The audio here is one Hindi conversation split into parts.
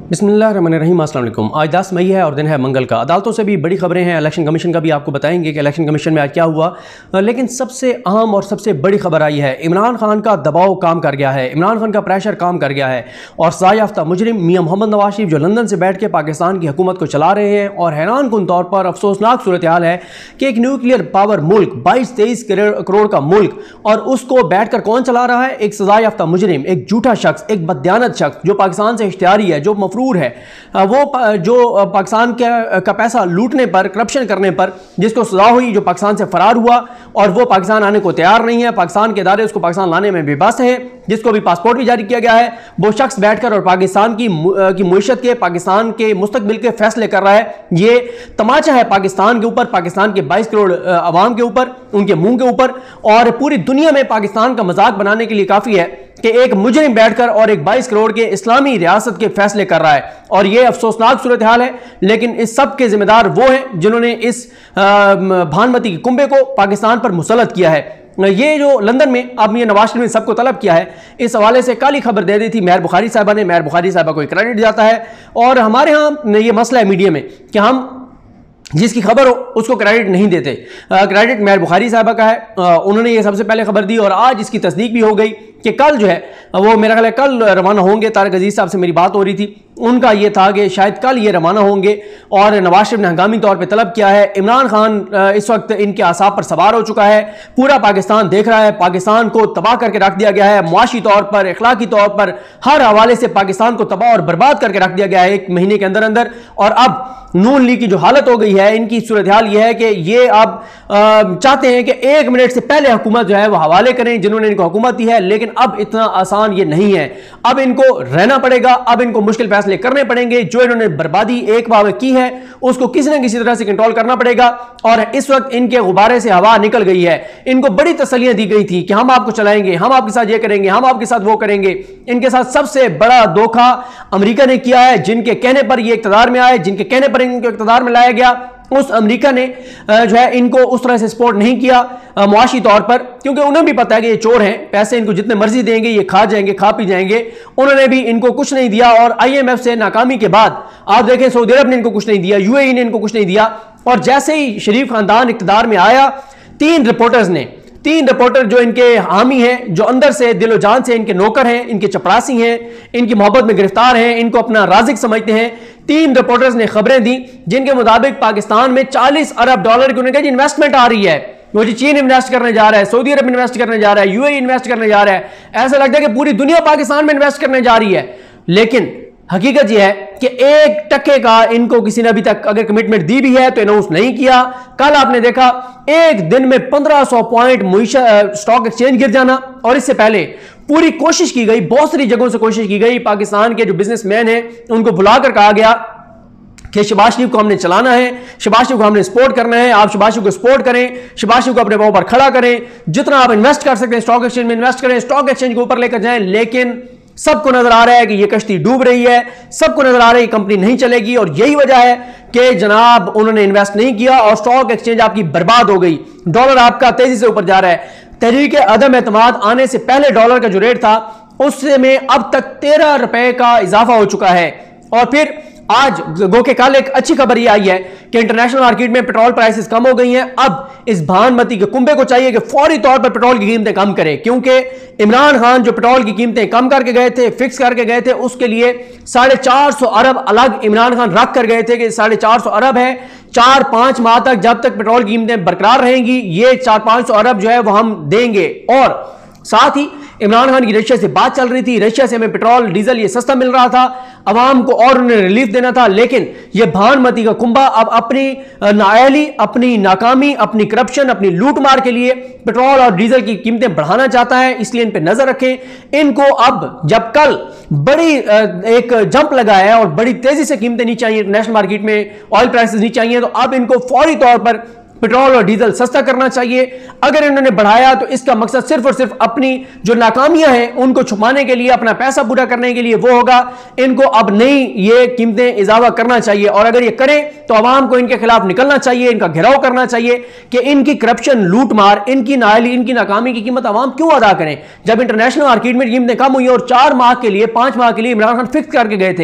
बिस्मिल्लाहिर्रहमानिर्रहीम, अस्सलाम वालेकुम। आज 10 मई है और दिन है मंगल का। अदालतों से भी बड़ी खबरें हैं, इलेक्शन कमीशन का भी आपको बताएंगे कि इलेक्शन कमीशन में आज क्या हुआ। लेकिन सबसे अहम और सबसे बड़ी खबर आई है, इमरान खान का दबाव काम कर गया है, इमरान खान का प्रेशर काम कर गया है और सज़ा याफ्ता मुजरिम मियां मोहम्मद नवाज शरीफ जो लंदन से बैठ के पाकिस्तान की हुकूमत को चला रहे हैं और हैरान कुन तौर पर अफसोसनाक सूरत हाल है कि एक न्यूक्लियर पावर मुल्क 22-23 करोड़ का मुल्क और उसको बैठ कर कौन चला रहा है? एक सज़ा याफ्ता मुजरिम, एक झूठा शख्स, एक बददियानत शख्स जो पाकिस्तान से इश्तिहारी है, जो मफरूर है, वो जो पाकिस्तान का पैसा लूटने पर, करप्शन करने पर जिसको सजा हुई, जो पाकिस्तान से फरार हुआ और वो पाकिस्तान आने को तैयार नहीं है, पाकिस्तान के इदारे उसको पाकिस्तान लाने में बेबस हैं, जिसको भी पासपोर्ट भी जारी किया गया है, वो शख्स बैठकर और पाकिस्तान की मुईशत के, पाकिस्तान के मुस्तकबिल के फैसले कर रहा है। ये तमाचा है पाकिस्तान के ऊपर, पाकिस्तान के 22 करोड़ अवाम के ऊपर, उनके मुंह के ऊपर, और पूरी दुनिया में पाकिस्तान का मजाक बनाने के लिए काफी है कि एक मुजरिम बैठकर और एक 22 करोड़ के इस्लामी रियासत के फैसले कर रहा है। और यह अफसोसनाक सूरत हाल है, लेकिन इस सब के जिम्मेदार वो हैं जिन्होंने इस भानमती के कुंबे को पाकिस्तान पर मुसल्लत किया है। ये जो लंदन में अब ये नवाज शरीफ ने सबको तलब किया है, इस हवाले से काली खबर दे दी थी मेहर बुखारी साहबा ने। मेहर बुखारी साहबा को क्रेडिट जाता है और हमारे यहाँ ये मसला है मीडिया में कि हम जिसकी खबर हो उसको क्रेडिट नहीं देते। क्रेडिट मेहर बुखारी साहबा का है, उन्होंने ये सबसे पहले खबर दी और आज इसकी तस्दीक भी हो गई कि कल जो है वो मेरा ख्याल है कल रवाना होंगे। तारिक अजीज साहब से मेरी बात हो रही थी, उनका ये था कि शायद कल ये रवाना होंगे और नवाज शरीफ ने हंगामी तौर पे तलब किया है। इमरान खान इस वक्त इनके आसाब पर सवार हो चुका है, पूरा पाकिस्तान देख रहा है, पाकिस्तान को तबाह करके रख दिया गया है, मुआशी तौर पर, इखलाकी तौर पर, हर हवाले से पाकिस्तान को तबाह और बर्बाद करके रख दिया गया है 1 महीने के अंदर अंदर। और अब नून लीग की जो हालत हो गई है, इनकी सूरत हाल यह है कि ये अब चाहते हैं कि 1 मिनट से पहले हुकूमत जो है वो हवाले करें जिन्होंने इनको हुकूमत दी है, लेकिन अब इतना आसान ये नहीं है। अब इनको रहना पड़ेगा, अब इनको मुश्किल फैसले करने पड़ेंगे। जो इन्होंने बर्बादी एक बार की है उसको किसी न किसी तरह से कंट्रोल करना पड़ेगा। और इस वक्त इनके गुब्बारे से हवा निकल गई है। इनको बड़ी तसल्लियां दी गई थी कि हम आपको चलाएंगे, हम आपके साथ ये करेंगे, हम आपके साथ वो करेंगे। इनके साथ सबसे बड़ा धोखा अमेरिका ने किया है, जिनके कहने पर ये इख्तियार में आए, जिनके कहने पर इनको इख्तियार में लाया गया, उस अमेरिका ने जो है इनको उस तरह से सपोर्ट नहीं किया मुआशी तौर पर, क्योंकि उन्हें भी पता है कि ये चोर हैं, पैसे इनको जितने मर्जी देंगे ये खा जाएंगे, खा पी जाएंगे। उन्होंने भी इनको कुछ नहीं दिया और IMF से नाकामी के बाद आप देखें सऊदी अरब ने इनको कुछ नहीं दिया, UAE ने इनको कुछ नहीं दिया। और जैसे ही शरीफ खानदान इख्तियार में आया, 3 रिपोर्टर जो इनके हामी हैं, जो अंदर से दिलो जान से इनके नौकर हैं, इनके चपरासी हैं, इनकी मोहब्बत में गिरफ्तार हैं, इनको अपना राज़िक समझते हैं, 3 रिपोर्टर्स ने खबरें दी जिनके मुताबिक पाकिस्तान में $40 अरब की उन्होंने इन्वेस्टमेंट आ रही है। वो जी चीन इन्वेस्ट करने जा रहा है, सऊदी अरब इन्वेस्ट करने जा रहा है, UAE इन्वेस्ट करने जा रहा है। ऐसा लगता है कि पूरी दुनिया पाकिस्तान में इन्वेस्ट करने जा रही है, लेकिन हकीकत यह है कि 1 टके का इनको किसी ने अभी तक अगर कमिटमेंट दी भी है तो अनाउंस नहीं किया। कल आपने देखा एक दिन में 1500 पॉइंट स्टॉक एक्सचेंज गिर जाना, और इससे पहले पूरी कोशिश की गई, बहुत सारी जगहों से कोशिश की गई, पाकिस्तान के जो बिजनेसमैन हैं उनको बुलाकर कहा गया कि शहबाज शरीफ को हमने चलाना है, शहबाज शरीफ को हमने सपोर्ट करना है, आप शहबाज शरीफ को सपोर्ट करें, शहबाज शरीफ को अपने पांव पर खड़ा करें, जितना आप इन्वेस्ट कर सकते हैं स्टॉक एक्सचेंज में इन्वेस्ट करें, स्टॉक एक्सचेंज को ऊपर लेकर जाएं। लेकिन सबको नजर आ रहा है कि यह कश्ती डूब रही है, सबको नजर आ रहा है कि कंपनी नहीं चलेगी, और यही वजह है कि जनाब उन्होंने इन्वेस्ट नहीं किया और स्टॉक एक्सचेंज आपकी बर्बाद हो गई। डॉलर आपका तेजी से ऊपर जा रहा है। तहरीक अदम एतमाद आने से पहले डॉलर का जो रेट था उससे में अब तक 13 रुपए का इजाफा हो चुका है। और फिर आज गो के कल एक अच्छी खबर यह आई है कि इंटरनेशनल मार्केट में पेट्रोल प्राइसेस कम हो गई हैं। अब इस भानमती के कुंबे को चाहिए कि फौरी तौर पर पेट्रोल की कीमतें कम करे, क्योंकि इमरान खान जो पेट्रोल की कीमतें कम करके गए थे, फिक्स करके गए थे, उसके लिए 450 अरब अलग इमरान खान रख कर गए थे कि 450 अरब है, 4-5 माह तक जब तक पेट्रोल की कीमतें बरकरार रहेंगी ये 400-500 अरब जो है वो हम देंगे। और साथ ही इमरान खान की रशिया से बात चल रही थी, रशिया से हमें पेट्रोल डीजल ये सस्ता मिल रहा था, अवाम को और उन्हें रिलीफ देना था। लेकिन ये भानमती का कुंबा अब अपनी नाअहली, अपनी नाकामी, अपनी करप्शन, अपनी लूटमार के लिए पेट्रोल और डीजल की कीमतें बढ़ाना चाहता है। इसलिए इन पर नजर रखें। इनको अब जब कल बड़ी एक जंप लगा है और बड़ी तेजी से कीमतें नीचे आई, इंटरनेशनल मार्केट में ऑयल प्राइसेस नीचे आई हैं, तो अब इनको फौरी तौर पर पेट्रोल और डीजल सस्ता करना चाहिए। अगर इन्होंने बढ़ाया तो इसका मकसद सिर्फ और सिर्फ अपनी जो नाकामियां हैं उनको छुपाने के लिए, अपना पैसा पूरा करने के लिए वो होगा। इनको अब नहीं ये कीमतें इजाफा करना चाहिए, और अगर ये करें तो आवाम को इनके खिलाफ निकलना चाहिए, इनका घेराव करना चाहिए कि इनकी करप्शन, लूट मार, इनकी नाअहली, इनकी नाकामी की कीमत आवाम क्यों अदा करें। जब इंटरनेशनल मार्केट में कीमतें कम हुई और 4 माह के लिए, 5 माह के लिए इमरान खान फिक्स करके गए थे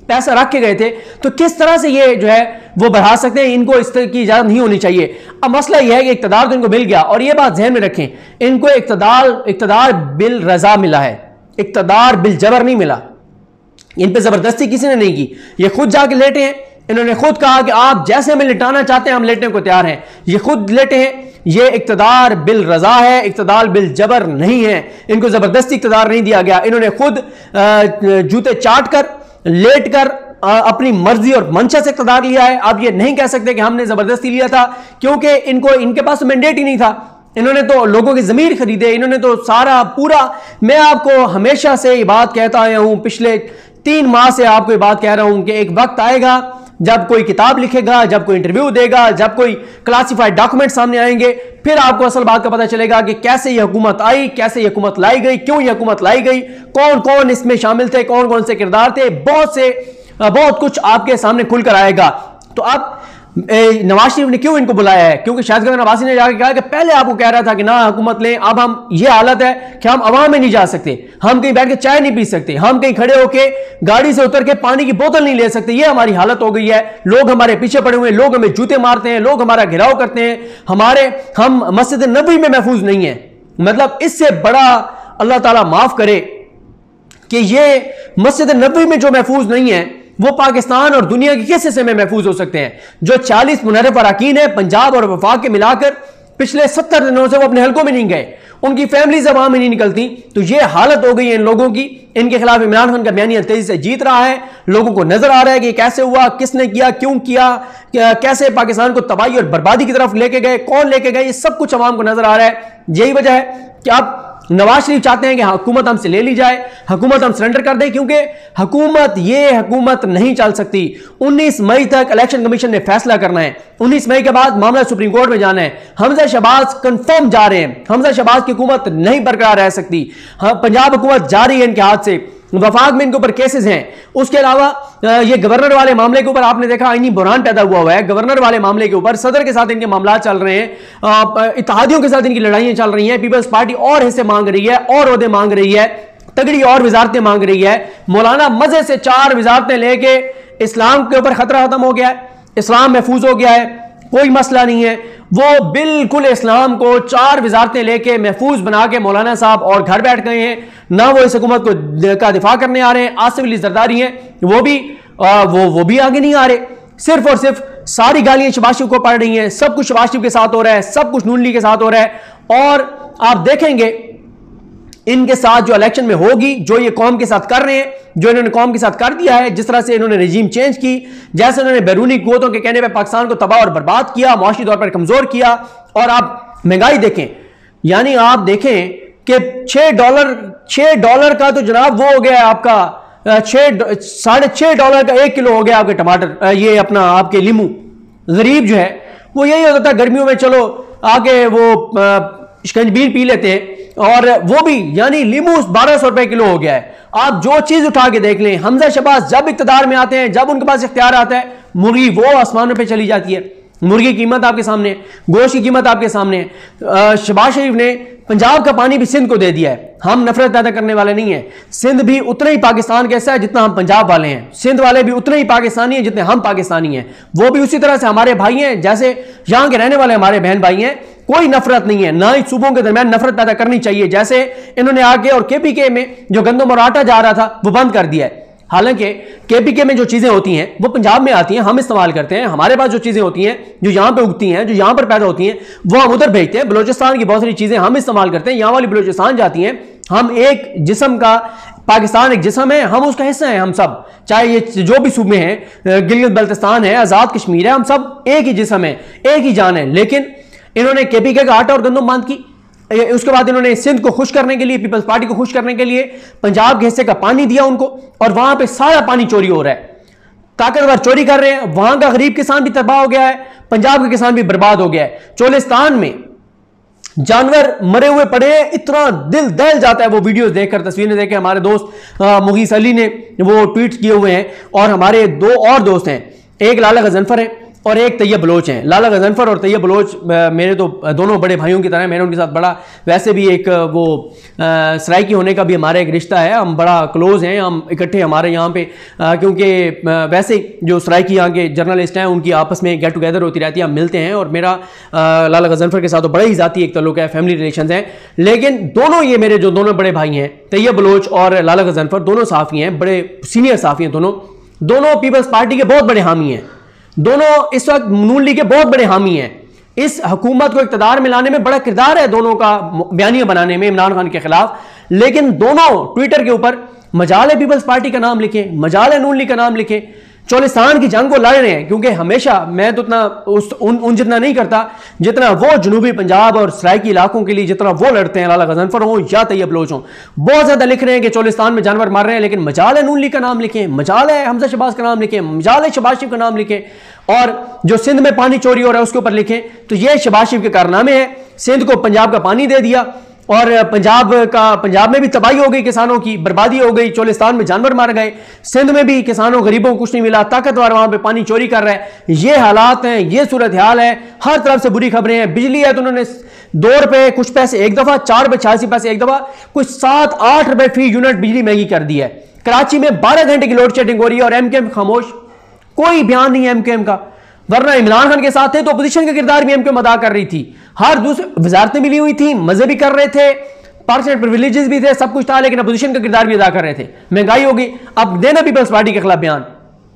पैसा रख के गए थे, तो किस तरह से ये जो है वो बढ़ा सकते हैं? इनको इस तरह की इजाजत नहीं होनी चाहिए। अब मसला यह है कि इक्तदार तो इनको मिल गया, और ये बात ध्यान में रखें, इनको इक्तदार बिल रजा मिला है, इक्तदार बिल जबर नहीं मिला। इन पे जबरदस्ती किसी ने नहीं की, ये खुद जाके लेटे हैं। इन्होंने खुद कहा कि आप जैसे हमें लिटाना चाहते हैं हम लेटने को तैयार हैं। ये खुद लेटे हैं। ये इक्तदार बिल रजा है, इक्तदार बिल जबर नहीं है। इनको जबरदस्ती इक्तदार नहीं दिया गया। इन्होंने खुद जूते चाट कर, लेट कर अपनी मर्जी और मंशा से इक्तदार लिया है। आप ये नहीं कह सकते कि हमने जबरदस्ती लिया था, क्योंकि इनके पास मैंडेट ही नहीं था। इन्होंने तो लोगों के जमीर खरीदे, इन्होंने तो सारा पूरा, मैं आपको हमेशा से ये बात कहता आया हूं, पिछले 3 माह से आपको ये बात कह रहा हूं कि एक वक्त आएगा जब कोई किताब लिखेगा, जब कोई इंटरव्यू देगा, जब कोई क्लासिफाइड डॉक्यूमेंट सामने आएंगे, फिर आपको असल बात का पता चलेगा कि कैसे यह हुकूमत आई, कैसे यह हुकूमत लाई गई, क्यों यह हुकूमत लाई गई, कौन कौन इसमें शामिल थे, कौन कौन से किरदार थे। बहुत कुछ आपके सामने खुलकर आएगा। तो अब नवाज शरीफ ने क्यों इनको बुलाया है? क्योंकि शायद नवाज ने जाकर कहा कि पहले आपको कह रहा था कि ना हुकूमत लें, अब हम ये हालत है कि हम अवाम में नहीं जा सकते, हम कहीं बैठ के चाय नहीं पी सकते, हम कहीं खड़े होकर गाड़ी से उतर के पानी की बोतल नहीं ले सकते। ये हमारी हालत हो गई है। लोग हमारे पीछे पड़े हुए हैं, लोग हमें जूते मारते हैं, लोग हमारा घेराव करते हैं, हम मस्जिद नबवी में महफूज नहीं है। मतलब इससे बड़ा अल्लाह ताला माफ करे कि ये मस्जिद नबवी में जो महफूज नहीं है वो पाकिस्तान और दुनिया के किस हिस्से में महफूज हो सकते हैं? जो 40 मुनहरफ अरकान है पंजाब और वफाक के मिलाकर, पिछले 70 दिनों से वो अपने हलकों में नहीं गए, उनकी फैमिली जबान में नहीं निकलती। तो ये हालत हो गई है इन लोगों की। इनके खिलाफ इमरान खान का बयानिया तेजी से जीत रहा है। लोगों को नजर आ रहा है कि कैसे हुआ, किसने किया, क्यों किया, कैसे पाकिस्तान को तबाही और बर्बादी की तरफ लेके गए, कौन लेके गए, ये सब कुछ अवाम को नजर आ रहा है। यही वजह है कि अब नवाज शरीफ चाहते हैं कि हुकूमत हमसे ले ली जाए, हुकूमत हम सरेंडर कर दें, क्योंकि हुकूमत नहीं चल सकती। 19 मई तक इलेक्शन कमीशन ने फैसला करना है। 19 मई के बाद मामला सुप्रीम कोर्ट में जाना है। हमजा शहबाज कंफर्म जा रहे हैं। हमजा शहबाज की हुकूमत नहीं बरकरार रह सकती। पंजाब हुकूमत जा रही है इनके हाथ से। वफाक में इनके ऊपर केसेस हैं। उसके अलावा ये गवर्नर वाले मामले के ऊपर आपने देखा आईनी बुरहान पैदा हुआ है। गवर्नर वाले मामले के ऊपर सदर के साथ इनके मामला चल रहे हैं, इत्तेहादियों के साथ इनकी लड़ाइयां चल रही हैं। पीपल्स पार्टी और हिस्से मांग रही है, और ओहदे मांग रही है, तगड़ी और वजारतें मांग रही है। मौलाना मजे से 4 वजारतें लेके इस्लाम के ऊपर खतरा खत्म हो गया है, इस्लाम महफूज हो गया है, कोई मसला नहीं है। वो बिल्कुल इस्लाम को 4 वजारतें लेके महफूज बना के मौलाना साहब और घर बैठ गए हैं। ना वो इस हुकूमत का दिफा करने आ रहे हैं। आसिफ अली जरदारी हैं, वो भी आगे नहीं आ रहे। सिर्फ और सिर्फ सारी गालियां शहबाज शरीफ को पड़ रही हैं। सब कुछ शहबाज शरीफ के साथ हो रहा है, सब कुछ नून लीग के साथ हो रहा है। और आप देखेंगे इनके साथ जो इलेक्शन में होगी, जो ये कौम के साथ कर रहे हैं, जो इन्होंने कौम के साथ कर दिया है, जिस तरह से इन्होंने रजीम चेंज की, जैसे इन्होंने बैरूनी कुव्वतों के कहने पर पाकिस्तान को तबाह और बर्बाद किया, मुआशी तौर पर कमजोर किया। और आप महंगाई देखें, यानी आप देखें कि $6 का तो जनाब वो हो गया आपका, $6.5 का 1 किलो हो गया आपके टमाटर, ये अपना आपके लीमू। गरीब जो है वो यही होता था गर्मियों में, चलो आके वो शिकंजबीर पी लेते हैं, और वो भी यानी लीमू 1200 रुपए किलो हो गया है। आप जो चीज उठा के देख लें, हमजा शहबाज जब इक्तदार में आते हैं, जब उनके पास इख्तियार आता है, मुर्गी वो आसमानों पे चली जाती है। मुर्गी की कीमत आपके सामने, गोश्त की कीमत आपके सामने। शहबाज शरीफ ने पंजाब का पानी भी सिंध को दे दिया है। हम नफरत पैदा करने वाले नहीं है। सिंध भी उतना ही पाकिस्तान कैसा है जितना हम पंजाब वाले हैं। सिंध वाले भी उतने ही पाकिस्तानी हैं जितने हम पाकिस्तानी हैं। वो भी उसी तरह से हमारे भाई हैं जैसे यहां के रहने वाले हमारे बहन भाई हैं। कोई नफरत नहीं है, ना ही सूबों के दरमियान नफरत पैदा करनी चाहिए। जैसे इन्होंने आगे और केपीके में जो गंदम और आटा जा रहा था वो बंद कर दिया है। हालांकि केपीके में जो चीजें होती हैं वो पंजाब में आती हैं, हम इस्तेमाल करते हैं। हमारे पास जो चीजें होती हैं, जो यहां पे उगती हैं, जो यहां पर पैदा होती हैं, वो हम उधर भेजते हैं। बलोचिस्तान की बहुत सारी चीजें हम इस्तेमाल करते हैं, यहां वाली बलोचिस्तान जाती हैं। हम एक जिस्म का, पाकिस्तान एक जिस्म है, हम उसका हिस्सा हैं। हम सब, चाहे ये जो भी सूबे हैं, गिलगित बल्तिस्तान है, आजाद कश्मीर है, हम सब एक ही जिस्म है, एक ही जान है। लेकिन इन्होंने केपीके का आटा और गंदम बंद की। उसके बाद इन्होंने सिंध को खुश करने के लिए, पीपल्स पार्टी को खुश करने के लिए पंजाब के हिस्से का पानी दिया उनको, और वहां पे सारा पानी चोरी हो रहा है। ताकतवर चोरी कर रहे हैं। वहां का गरीब किसान भी तबाह हो गया है, पंजाब का किसान भी बर्बाद हो गया है। चोलिस्तान में जानवर मरे हुए पड़े हैं, इतना दिल दहल जाता है वो वीडियोस देखकर, तस्वीरें देखकर। हमारे दोस्त मुगीस अली ने वो ट्वीट किए हुए हैं, और हमारे 2 और दोस्त हैं, एक लाला गजनफर है और एक तैयब बलोच हैं। लाला गजनफर और तैयब बलोच मेरे तो दोनों बड़े भाइयों की तरह हैं। मेरे उनके साथ बड़ा वैसे भी एक वो सराइकी होने का भी हमारा एक रिश्ता है, हम बड़ा क्लोज हैं, हम इकट्ठे हमारे यहाँ पे क्योंकि वैसे जो सराइकी यहाँ के जर्नलिस्ट हैं उनकी आपस में गेट टुगेदर होती रहती है, हम मिलते हैं। और मेरा लाला गजनफर के साथ तो बड़ा ही ज़ाती एक तल्लुक है, फैमिली रिलेशन हैं। लेकिन दोनों ये मेरे जो दोनों बड़े भाई हैं, तैयब बलोच और लाला गजनफर, दोनों साफ़ी हैं, बड़े सीनियर साफ़ी हैं। दोनों पीपल्स पार्टी के बहुत बड़े हामी हैं, दोनों इस वक्त नून लीग के बहुत बड़े हामी हैं। इस हुकूमत को इक़्तिदार में लाने में बड़ा किरदार है दोनों का, बयानिया बनाने में इमरान खान के खिलाफ। लेकिन दोनों ट्विटर के ऊपर मजाल है पीपल्स पार्टी का नाम लिखें, मजाल है नून लीग का नाम लिखें, चोलिस्तान की जंग को लड़ रहे हैं। क्योंकि हमेशा मैं तो उतना उन जितना नहीं करता जितना वो जनूबी पंजाब और सराइकी इलाकों के लिए जितना वो लड़ते हैं, लाला गजनफर हो या तैयब बलोच हो। बहुत ज्यादा लिख रहे हैं कि चोलिस्तान में जानवर मार रहे हैं, लेकिन मजाल है नून लीग का नाम लिखें, मजाल है हमजा शहबाज का नाम लिखें, मजाल है शहबाज शरीफ का नाम लिखें। और जो सिंध में पानी चोरी हो रहा है उसके ऊपर लिखें। तो ये शहबाज शरीफ के कारनामे हैं, सिंध को पंजाब का पानी दे दिया और पंजाब में भी तबाही हो गई, किसानों की बर्बादी हो गई, चोलिस्तान में जानवर मार गए, सिंध में भी किसानों गरीबों को कुछ नहीं मिला, ताकतवर वहां पे पानी चोरी कर रहा है। ये हालात हैं, ये सूरत हाल है, हर तरफ से बुरी खबरें हैं। बिजली है तो उन्होंने 2 रुपए कुछ पैसे एक दफा, 4 रुपए 86 पैसे एक दफा, कुछ 7-8 रुपए फी यूनिट बिजली महंगी कर दी है। कराची में 12 घंटे की लोड शेडिंग हो रही है और एमकेएम खामोश, कोई बयान नहीं है एमकेएम का। वरना इमरान खान के साथ थे तो अपोजिशन का किरदार भी एमकेएम अदा कर रही थी, हर दूसरी वजारतें मिली हुई थी, मजे भी कर रहे थे, पार्टियां प्रिविलेजेस भी थे, सब कुछ था, लेकिन अपोजिशन का किरदार भी अदा कर रहे थे। महंगाई होगी, अब देना पीपल्स पार्टी के खिलाफ बयान।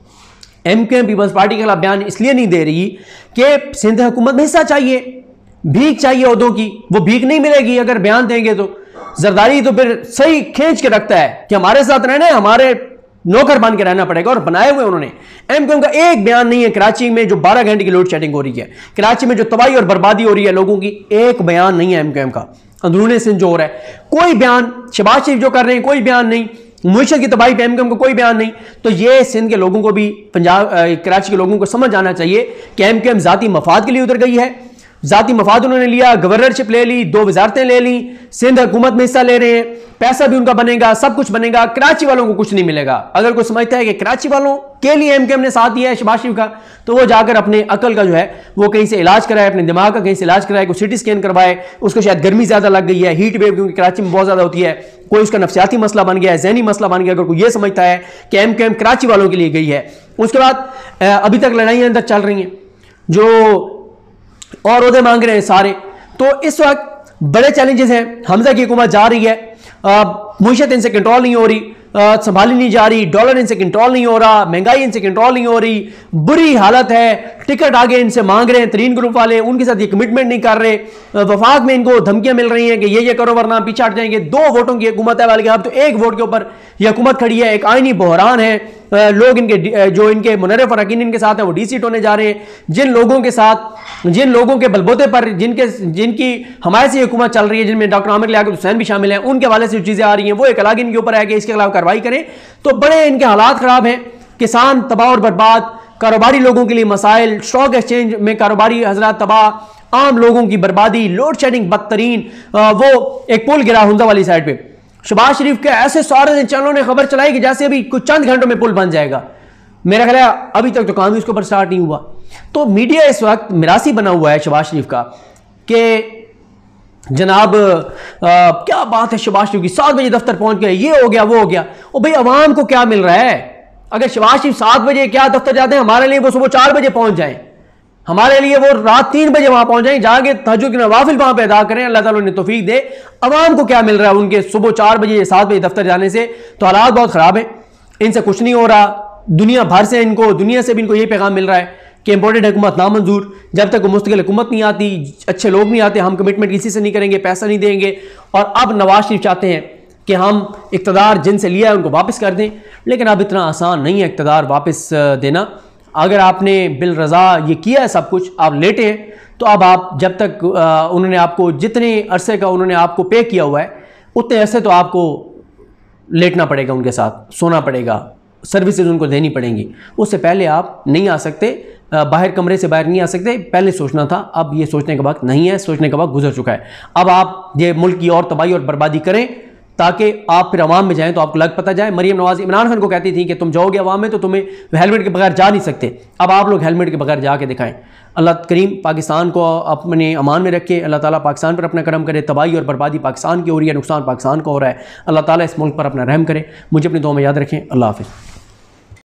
एमकेएम पीपल्स पार्टी के खिलाफ बयान इसलिए नहीं दे रही कि सिंध हुकूमत में हिस्सा चाहिए, भीख चाहिए ओहदों की, वो भीख नहीं मिलेगी अगर बयान देंगे तो। जरदारी तो फिर सही खींच के रखता है कि हमारे साथ रहना है, हमारे नौकर बन के रहना पड़ेगा, और बनाए हुए उन्होंने। एमकेएम का एक बयान नहीं है। कराची में जो 12 घंटे की लोड शेडिंग हो रही है, कराची में जो तबाही और बर्बादी हो रही है लोगों की, एक बयान नहीं है एमकेएम का। अंदरूनी सिंध जो हो रहा है कोई बयान, शहबाज शरीफ जो कर रहे हैं कोई बयान नहीं, मुईशत की तबाही पे एमकेएम को कोई बयान नहीं। तो ये सिंध के लोगों को भी, कराची के लोगों को समझ आना चाहिए कि एमकेएम जाती मफाद के लिए उतर गई है, जाती मफाद उन्होंने लिया, गवर्नरशिप ले ली, 2 वजारतें ले ली, सिंध हुकूमत में हिस्सा ले रहे हैं, पैसा भी उनका बनेगा, सब कुछ बनेगा, कराची वालों को कुछ नहीं मिलेगा। अगर कोई समझता है कि कराची वालों के लिए एमकेएम ने साथ दिया है शहबाज शरीफ का, तो वो जाकर अपने अकल का जो है वो कहीं से इलाज कराए, अपने दिमाग का कहीं से इलाज कराए, कोई सिटी स्कैन करवाए, उसको शायद गर्मी ज्यादा लग गई है, हीट वेव क्योंकि कराची में बहुत ज्यादा होती है, कोई उसका नफसियाती मसला बन गया है, जहनी मसला बन गया। अगर कोई ये समझता है कि एमकेएम कराची वालों के लिए गई है। उसके बाद अभी तक लड़ाइयां अंदर चल रही हैं, जो और ओहदे मांग रहे हैं सारे। तो इस वक्त बड़े चैलेंजेस हैं। हमजा की हुकूमत जा रही है, मुईशत इनसे कंट्रोल नहीं हो रही, संभाली नहीं जा रही, डॉलर इनसे कंट्रोल नहीं हो रहा, महंगाई इनसे कंट्रोल नहीं हो रही, बुरी हालत है, टिकट आगे इनसे मांग रहे हैं तरीन ग्रुप वाले, उनके साथ ये कमिटमेंट नहीं कर रहे, वफाक में इनको धमकियां मिल रही हैं कि ये करो वरना पीछे हट जाएंगे। 2 वोटों की हुकूमत है, बल्कि अब तो 1 वोट के ऊपर ये हुकूमत खड़ी है। एक आईनी बहरान है, लोग इनके जो इनके मुनर्रफ अरकान इनके साथ हैं वो डीसीट होने जा रहे हैं। जिन लोगों के बलबूते पर जिनकी हमायत से हुकूमत चल रही है, जिनमें डॉक्टर आमिर लियाकत हुसैन भी शामिल हैं, उनके हवाले से जो चीजें आ रही हैं वो एक अलग इनके ऊपर है कि इसके खिलाफ कार्रवाई करें। तो बड़े इनके हालात खराब हैं, किसान तबाह और बर्बाद, कारोबारी लोगों के लिए मसाइल, स्टॉक एक्सचेंज में कारोबारी हजरात तबाह, आम लोगों की बर्बादी, लोड शेडिंग बदतरीन। वो एक पुल गिरा हुंदा वाली साइड पे, शहबाज शरीफ के ऐसे सारे चैनलों ने खबर चलाई कि जैसे अभी कुछ चंद घंटों में पुल बन जाएगा। मेरा ख्याल है अभी तक तो काम उसके ऊपर स्टार्ट नहीं हुआ। तो मीडिया इस वक्त मिरासी बना हुआ है शहबाज शरीफ का कि जनाब क्या बात है, शहबाज शरीफ की 7 बजे दफ्तर पहुंच गए, ये हो गया वो हो गया। ओ भाई अवाम को क्या मिल रहा है? अगर शहबाज शरीफ 7 बजे क्या दफ्तर जाते हैं, हमारे लिए वो सुबह 4 बजे पहुंच जाएं, हमारे लिए वो रात 3 बजे वहां पहुंच जाएं, जाके तहज्जुद की नवाफिल वहां पे अदा करें, अल्लाह ताला उन्हें तौफीक दे। अवाम को क्या मिल रहा है उनके सुबह 4 बजे या 7 बजे दफ्तर जाने से? तो हालात बहुत खराब है, इनसे कुछ नहीं हो रहा। दुनिया भर से दुनिया से भी इनको ये पैगाम मिल रहा है कि इंपोर्टेड हुकूमत नामंजूर, जब तक मुस्तकिल हुकूमत नहीं आती, अच्छे लोग नहीं आते, हम कमिटमेंट किसी से नहीं करेंगे, पैसा नहीं देंगे। और अब नवाज शरीफ चाहते हैं कि हम इक़्तिदार जिनसे लिया है उनको वापस कर दें, लेकिन अब इतना आसान नहीं है इक़्तिदार वापस देना। अगर आपने बिल रज़ा ये किया है सब कुछ, आप लेटे हैं, तो अब आप जब तक उन्होंने आपको जितने अरसे का उन्होंने आपको पे किया हुआ है उतने अरसे तो आपको लेटना पड़ेगा, उनके साथ सोना पड़ेगा, सर्विसेज उनको देनी पड़ेंगी। उससे पहले आप नहीं आ सकते, बाहर कमरे से बाहर नहीं आ सकते। पहले सोचना था, अब ये सोचने का वक्त नहीं है, सोचने का वक्त गुजर चुका है। अब आप ये मुल्क की और तबाही और बर्बादी करें ताकि आप फिर अवाम में जाएं तो आपको लग पता जाए। मरीम नवाज इमरान खान को कहती थी कि तुम जाओगे अवाम में तो तुम्हें हेलमेट के बगैर जा नहीं सकते, अब आप लोग हेलमेट के बगैर जाके दिखाएं। अल्लाह करीम पाकिस्तान को अपने अमान में रखे, अल्लाह ताला पाकिस्तान पर अपना करम करे। तबाही और बर्बादी पाकिस्तान की हो रही है, नुकसान पाकिस्तान को हो रहा है, अल्लाह ताला इस मुल्क पर अपना रहम करे। मुझे अपनी दुआ में याद रखें। अल्लाह हाफ़िज़।